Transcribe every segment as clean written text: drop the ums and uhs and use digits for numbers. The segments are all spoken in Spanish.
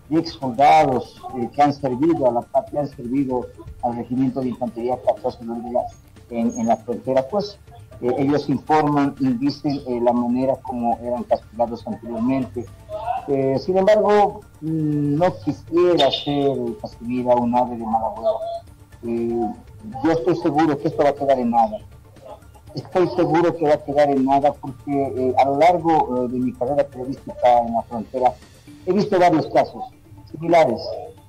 de exsoldados que han servido a la patria, han servido al regimiento de infantería 14 en la frontera, pues ellos informan y dicen la manera como eran castigados anteriormente. Sin embargo, no quisiera hacer recibir a un ave de mala agüero. Yo estoy seguro que esto va a quedar en nada. Estoy seguro que va a quedar en nada porque a lo largo de mi carrera periodística en la frontera he visto varios casos similares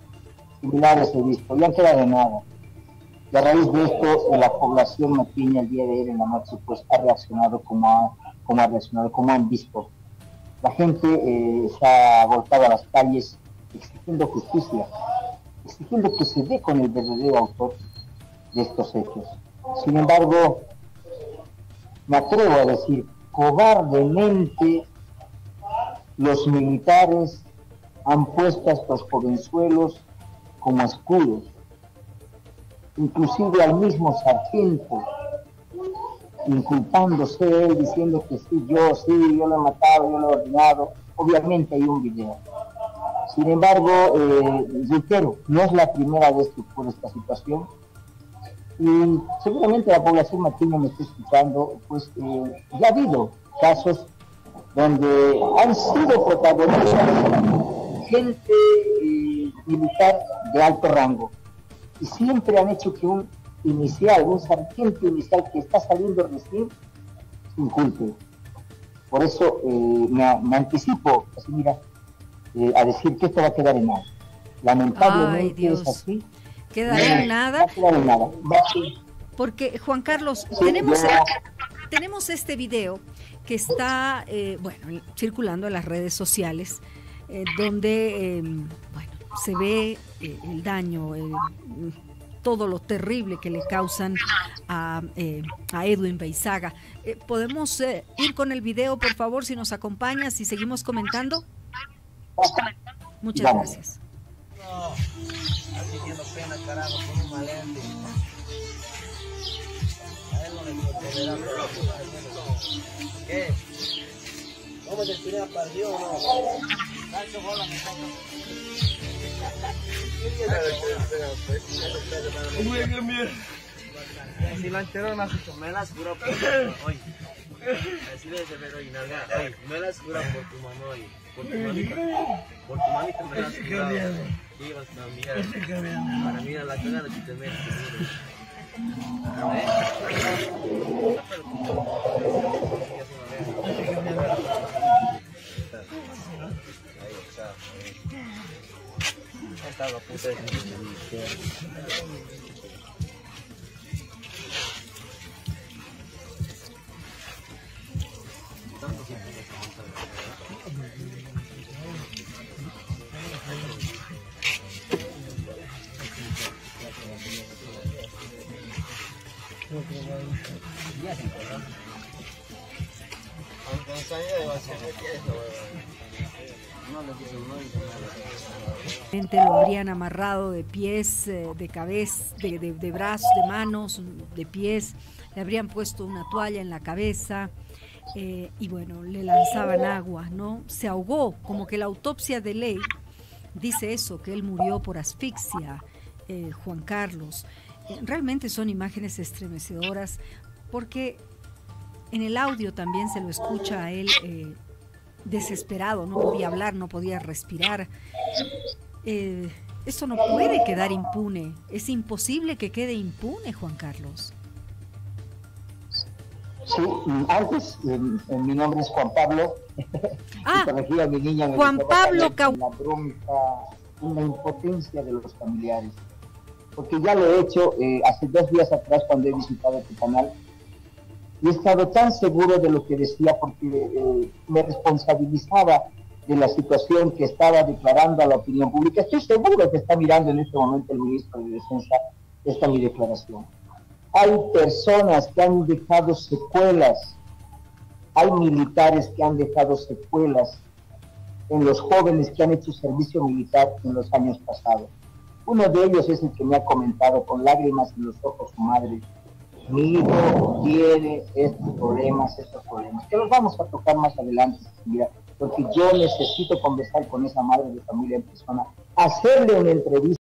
he visto y han quedado en nada. Y a raíz de esto, la población matriña el día de ayer en la noche pues ha reaccionado como ha reaccionado, como han visto. La gente se ha volcado a las calles exigiendo justicia, exigiendo que se dé con el verdadero autor de estos hechos. Sin embargo, me atrevo a decir, cobardemente los militares han puesto a estos jovenzuelos como escudos, inclusive al mismo sargento, inculpándose él, diciendo que sí, yo lo he matado, yo lo he ordenado. Obviamente hay un video. Sin embargo, reitero, no es la primera vez que ocurre esta situación. Y seguramente la población matriña me está escuchando, pues ya ha habido casos donde han sido protagonistas gente militar de alto rango y siempre han hecho que un sargento inicial que está saliendo recién se inculpe. Por eso me anticipo, así mira, a decir que esto va a quedar en nada. Lamentablemente es así. ¿Quedará en nada? Va a quedar en nada. Porque, Juan Carlos, sí, tenemos este video que está, circulando en las redes sociales, donde, se ve el daño, todo lo terrible que le causan a Edwin Beizaga. ¿Podemos ir con el video, por favor, si nos acompañas y seguimos comentando? Muchas gracias. Aquí teniendo pena, carajo, con un malente. A él no le puedo ¿qué? ¿Cómo te tiré a partido o no? Cacho, bola, me toca. Si la enterona, me las juro por tu mamá, oye. Así le dice, pero y nalga, oye, me las juro por tu mamá, oye. Por tu mamita me las juro. Sí, vas a mirar. Para mirar la cagada que te metes. Esta la puta de Lo habrían amarrado de pies, de cabeza, de brazos, de manos, de pies, le habrían puesto una toalla en la cabeza y bueno, le lanzaban agua, ¿no? Se ahogó, como que la autopsia de ley dice eso, que él murió por asfixia, Juan Carlos. Realmente son imágenes estremecedoras porque en el audio también se lo escucha a él desesperado, no podía hablar, no podía respirar. Esto no puede quedar impune, es imposible que quede impune, Juan Carlos. Sí, antes mi nombre es Juan Pablo. A mi niña, Juan Pablo la bronca, una impotencia de los familiares. Porque ya lo he hecho hace 2 días atrás cuando he visitado tu canal y he estado tan seguro de lo que decía porque me responsabilizaba de la situación que estaba declarando a la opinión pública. Estoy seguro que está mirando en este momento el ministro de Defensa esta mi declaración. Hay personas que han dejado secuelas, hay militares que han dejado secuelas en los jóvenes que han hecho servicio militar en los años pasados. Uno de ellos es el que me ha comentado con lágrimas en los ojos su madre: mi hijo tiene estos problemas, que los vamos a tocar más adelante. Mira, porque yo necesito conversar con esa madre de familia en persona, hacerle una entrevista.